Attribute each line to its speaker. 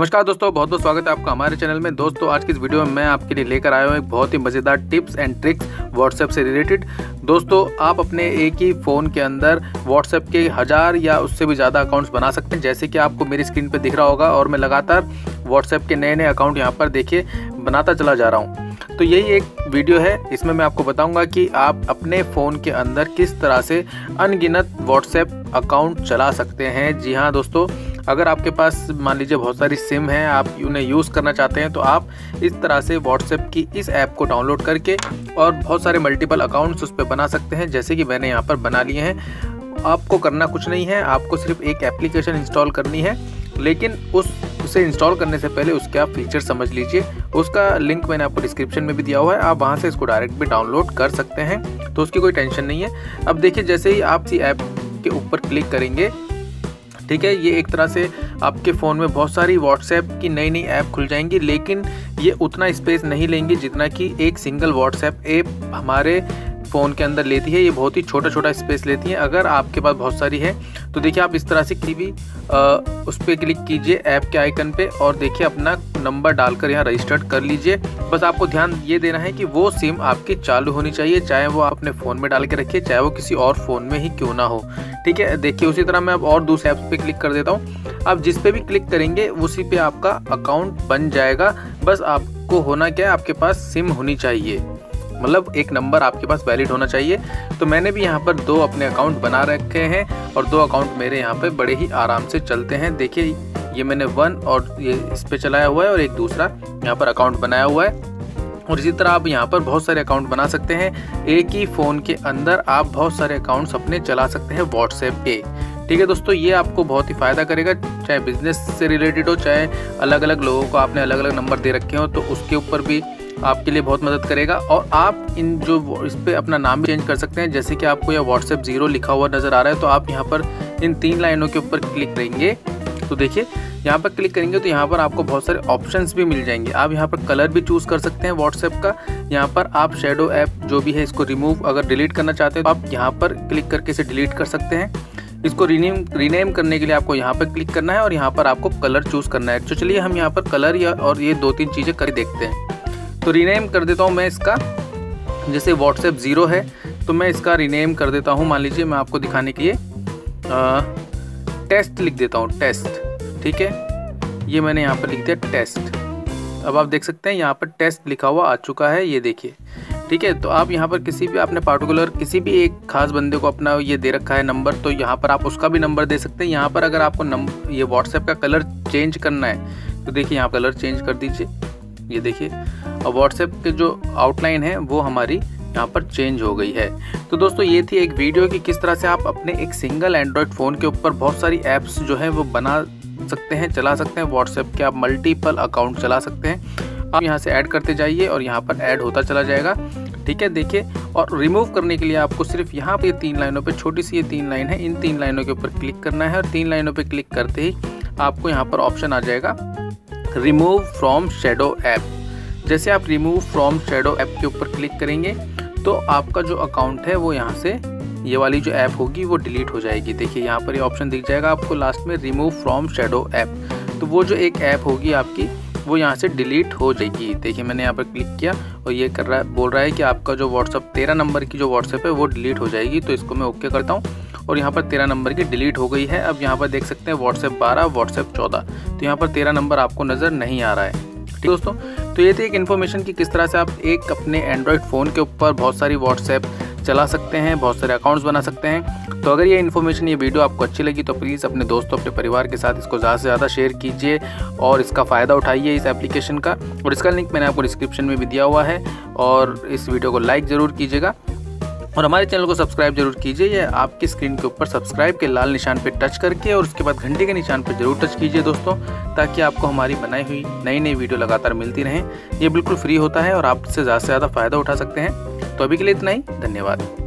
Speaker 1: नमस्कार दोस्तों, बहुत बहुत स्वागत है आपका हमारे चैनल में। दोस्तों आज की इस वीडियो में मैं आपके लिए लेकर आया हूँ एक बहुत ही मज़ेदार टिप्स एंड ट्रिक्स व्हाट्सएप से रिलेटेड। दोस्तों आप अपने एक ही फ़ोन के अंदर व्हाट्सएप के 1000 या उससे भी ज़्यादा अकाउंट्स बना सकते हैं, जैसे कि आपको मेरी स्क्रीन पर दिख रहा होगा। और मैं लगातार व्हाट्सएप के नए नए अकाउंट यहाँ पर देखिए बनाता चला जा रहा हूँ। तो यही एक वीडियो है, इसमें मैं आपको बताऊंगा कि आप अपने फ़ोन के अंदर किस तरह से अनगिनत व्हाट्सएप अकाउंट चला सकते हैं। जी हाँ दोस्तों, अगर आपके पास मान लीजिए बहुत सारी सिम हैं, आप उन्हें यूज़ करना चाहते हैं, तो आप इस तरह से व्हाट्सएप की इस ऐप को डाउनलोड करके और बहुत सारे मल्टीपल अकाउंट्स उस पर बना सकते हैं, जैसे कि मैंने यहाँ पर बना लिए हैं। आपको करना कुछ नहीं है, आपको सिर्फ एक एप्लीकेशन इंस्टॉल करनी है, लेकिन उसे इंस्टॉल करने से पहले उसके आप फीचर समझ लीजिए। उसका लिंक मैंने आपको डिस्क्रिप्शन में भी दिया हुआ है, आप वहां से इसको डायरेक्ट भी डाउनलोड कर सकते हैं, तो उसकी कोई टेंशन नहीं है। अब देखिए, जैसे ही आप इसी ऐप के ऊपर क्लिक करेंगे, ठीक है, ये एक तरह से आपके फ़ोन में बहुत सारी व्हाट्सएप की नई नई ऐप खुल जाएंगी, लेकिन ये उतना स्पेस नहीं लेंगी जितना कि एक सिंगल व्हाट्सएप ऐप हमारे फ़ोन के अंदर लेती है। ये बहुत ही छोटा छोटा स्पेस लेती है। अगर आपके पास बहुत सारी है तो देखिए, आप इस तरह से किसी भी उस पर क्लिक कीजिए ऐप के आइकन पे, और देखिए अपना नंबर डालकर यहाँ रजिस्टर्ड कर लीजिए। बस आपको ध्यान ये देना है कि वो सिम आपकी चालू होनी चाहिए, चाहे वो आप अपने फ़ोन में डाल के रखिए, चाहे वो किसी और फ़ोन में ही क्यों ना हो। ठीक है, देखिए उसी तरह मैं अब और दूसरे ऐप्स पे क्लिक कर देता हूँ। आप जिस पे भी क्लिक करेंगे उसी पे आपका अकाउंट बन जाएगा। बस आपको होना क्या है, आपके पास सिम होनी चाहिए, मतलब एक नंबर आपके पास वैलिड होना चाहिए। तो मैंने भी यहाँ पर 2 अपने अकाउंट बना रखे हैं और 2 अकाउंट मेरे यहाँ पे बड़े ही आराम से चलते हैं। देखिए ये मैंने 1 और ये इस पे चलाया हुआ है, और एक दूसरा यहाँ पर अकाउंट बनाया हुआ है। और इसी तरह आप यहाँ पर बहुत सारे अकाउंट बना सकते हैं। एक ही फ़ोन के अंदर आप बहुत सारे अकाउंट्स अपने चला सकते हैं व्हाट्सएप पे। ठीक है दोस्तों, ये आपको बहुत ही फ़ायदा करेगा, चाहे बिजनेस से रिलेटेड हो, चाहे अलग अलग लोगों को आपने अलग अलग नंबर दे रखे हो, तो उसके ऊपर भी आपके लिए बहुत मदद करेगा। और आप इन जो इस पर अपना नाम भी चेंज कर सकते हैं, जैसे कि आपको यह व्हाट्सएप 0 लिखा हुआ नज़र आ रहा है, तो आप यहाँ पर इन 3 लाइनों के ऊपर क्लिक करेंगे, तो देखिए यहाँ पर क्लिक करेंगे तो यहाँ पर आपको बहुत सारे ऑप्शंस भी मिल जाएंगे। आप यहाँ पर कलर भी चूज़ कर सकते हैं व्हाट्सएप का। यहाँ पर आप शैडो ऐप जो भी है इसको रिमूव अगर डिलीट करना चाहते हैं तो आप यहाँ पर क्लिक करके इसे डिलीट कर सकते हैं। इसको रीनेम करने के लिए आपको यहाँ पर क्लिक करना है और यहाँ पर आपको कलर चूज़ करना है। तो चलिए हम यहाँ पर कलर और ये 2-3 चीज़ें कर देखते हैं। तो रीनेम कर देता हूँ मैं इसका, जैसे व्हाट्सएप 0 है तो मैं इसका रीनेम कर देता हूँ। मान लीजिए मैं आपको दिखाने के लिए टेस्ट लिख देता हूँ, टेस्ट। ठीक है, ये मैंने यहाँ पर लिख दिया टेस्ट। अब आप देख सकते हैं यहाँ पर टेस्ट लिखा हुआ आ चुका है, ये देखिए। ठीक है, तो आप यहाँ पर किसी भी आपने पार्टिकुलर किसी भी एक खास बंदे को अपना ये दे रखा है नंबर, तो यहाँ पर आप उसका भी नंबर दे सकते हैं। यहाँ पर अगर आपको ये व्हाट्सएप का कलर चेंज करना है तो देखिए यहाँ कलर चेंज कर दीजिए, ये देखिए। और व्हाट्सएप के जो आउटलाइन है वो हमारी यहाँ पर चेंज हो गई है। तो दोस्तों ये थी एक वीडियो कि किस तरह से आप अपने एक सिंगल एंड्रॉयड फ़ोन के ऊपर बहुत सारी ऐप्स जो है वो बना सकते हैं, चला सकते हैं। व्हाट्सएप के आप मल्टीपल अकाउंट चला सकते हैं। आप यहाँ से ऐड करते जाइए और यहाँ पर ऐड होता चला जाएगा। ठीक है, देखिए। और रिमूव करने के लिए आपको सिर्फ यहाँ पे 3 लाइनों पे, छोटी सी ये 3 लाइन है, इन 3 लाइनों के ऊपर क्लिक करना है। और 3 लाइनों पे क्लिक करते ही आपको यहाँ पर ऑप्शन आ जाएगा रिमूव फ्रॉम शैडो ऐप। जैसे आप रिमूव फ्रॉम शैडो ऐप के ऊपर क्लिक करेंगे तो आपका जो अकाउंट है वो यहाँ से, ये वाली जो ऐप होगी वो डिलीट हो जाएगी। देखिए यहाँ पर ये ऑप्शन दिख जाएगा आपको लास्ट में, रिमूव फ्रॉम शैडो ऐप। तो वो जो एक ऐप होगी आपकी वो यहाँ से डिलीट हो जाएगी। देखिए मैंने यहाँ पर क्लिक किया और ये बोल रहा है कि आपका जो व्हाट्सएप 13 नंबर की जो व्हाट्सएप है वो डिलीट हो जाएगी। तो इसको मैं ओके करता हूँ और यहाँ पर 13 नंबर की डिलीट हो गई है। अब यहाँ पर देख सकते हैं व्हाट्सएप 12, व्हाट्सएप 14, तो यहाँ पर 13 नंबर आपको नज़र नहीं आ रहा है। ठीक दोस्तों, तो ये थी एक इन्फॉर्मेशन कि किस तरह से आप एक अपने एंड्रॉयड फ़ोन के ऊपर बहुत सारी व्हाट्सएप चला सकते हैं, बहुत सारे अकाउंट्स बना सकते हैं। तो अगर ये इन्फॉर्मेशन, ये वीडियो आपको अच्छी लगी तो प्लीज़ अपने दोस्तों, अपने परिवार के साथ इसको ज़्यादा से ज़्यादा शेयर कीजिए और इसका फ़ायदा उठाइए इस एप्लीकेशन का। और इसका लिंक मैंने आपको डिस्क्रिप्शन में भी दिया हुआ है। और इस वीडियो को लाइक ज़रूर कीजिएगा और हमारे चैनल को सब्सक्राइब जरूर कीजिए। या आपकी स्क्रीन के ऊपर सब्सक्राइब के लाल निशान पर टच करके और उसके बाद घंटे के निशान पर जरूर टच कीजिए दोस्तों, ताकि आपको हमारी बनाई हुई नई नई वीडियो लगातार मिलती रहें। ये बिल्कुल फ्री होता है और आप इससे ज़्यादा से ज़्यादा फ़ायदा उठा सकते हैं। तो अभी के लिए इतना ही, धन्यवाद।